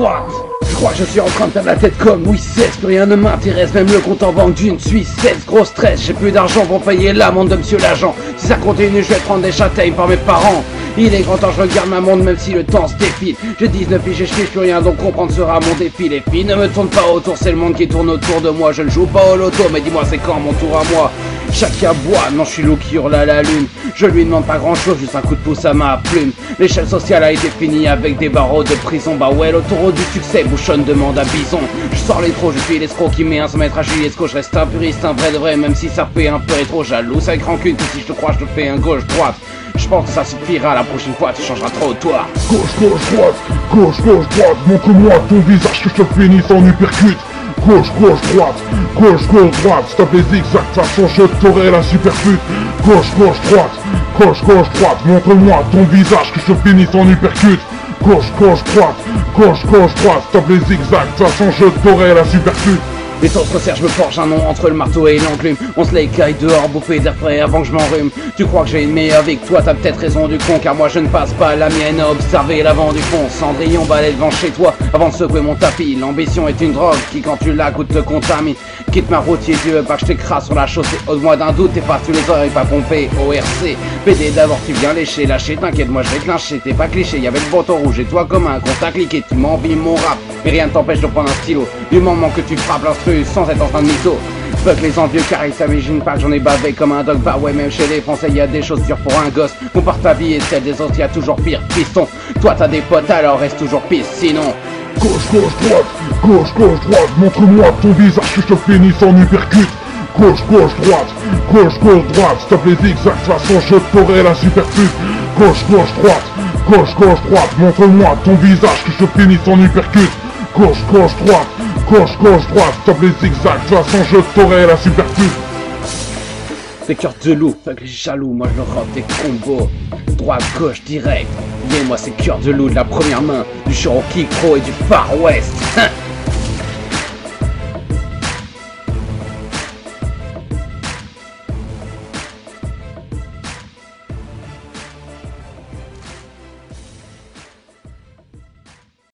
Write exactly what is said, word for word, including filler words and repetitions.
droite. Je crois que je suis en train de perdre la tête comme Louis seize, plus rien ne m'intéresse, même le compte en banque d'une Suisse. Gros stress, j'ai plus d'argent pour payer l'amende de monsieur l'agent. Si ça continue, je vais prendre des châtaignes par mes parents. Il est grand temps, je regarde ma montre même si le temps se défile. J'ai dix-neuf piges et je fiche plus rien, donc comprendre sera mon défi. Les filles ne me tournent pas autour, c'est le monde qui tourne autour de moi. Je ne joue pas au loto, mais dis-moi c'est quand mon tour à moi. Chacun boit, non je suis loup qui hurle à la lune. Je lui demande pas grand chose, juste un coup de pouce à ma plume. L'échelle sociale a été finie avec des barreaux de prison. Bah ouais, l'autoroute du succès, bouchonne demande à bison. Je sors les trous, je suis l'escroc qui met un cent mètres à Juliesco. Je reste un puriste, un vrai de vrai, même si ça fait un peu rétro. Jaloux avec rancune, que si je te crois je te fais un gauche-droite. Je pense que ça suffira, la prochaine fois tu changeras trop toi. Gauche, gauche, droite, gauche, gauche, droite, montre-moi ton visage que je te finisse en uppercut. Gauche, gauche, droite, gauche, gauche, droite, stop les zigzags, de toute façon je t'aurai la superpute. Gauche, gauche, droite, gauche, gauche, droite, montre-moi ton visage que je te finisse en uppercut. Gauche, gauche, droite, gauche, gauche, droite, stop les zigzags, de toute façon je t'aurai la superpute. Les autres serres, je me forge un nom entre le marteau et l'enclume. On se l'écaille dehors, bouffer d'air frais avant que je m'enrhume. Tu crois que j'ai une meilleure avec toi, t'as peut-être raison du con, car moi je ne passe pas la mienne à observer l'avant du fond. Cendrillon balai devant chez toi avant de secouer mon tapis. L'ambition est une drogue qui quand tu la goûtes te contamine. Quitte ma routier, tu veux pas que je t'écrase sur la chaussée. Ôte-moi d'un doute, efface tous les oreilles pas pompées. O R C, P D d'abord tu viens lécher, lâcher, t'inquiète moi je vais te lyncher. T'es pas cliché, y'avait le bouton rouge et toi comme un con t'as cliqué, tu m'envies mon rap. Mais rien ne t'empêche de prendre un stylo. Du moment que tu frappes l'instru sans être en train de mytho. Fuck les envieux car ils s'imaginent pas que j'en ai bavé comme un dog. Bah ouais, même chez les Français y a des choses dures pour un gosse. Compare ta vie et celle des autres, y a toujours pire. Piston, toi t'as des potes alors reste toujours pisse sinon. Gauche, gauche, droite, gauche, gauche, droite, montre-moi ton visage que je te finisse en uppercut. Gauche, gauche, droite, gauche, gauche, droite, stop les zigzags, de toute façon je t'aurai la superpute. Gauche, gauche, droite, gauche, gauche, droite, montre-moi ton visage que je te finisse en uppercut. Gauche, gauche, droite, gauche, gauche, droite, stop les zigzags, de toute façon je t'aurai la superpute. Des cœurs de loup, fuck les jaloux, moi je le robe des combos. Droite, gauche, direct, yeah moi c'est cœur de loup de la première main, du Cherokee Crow et du Far West.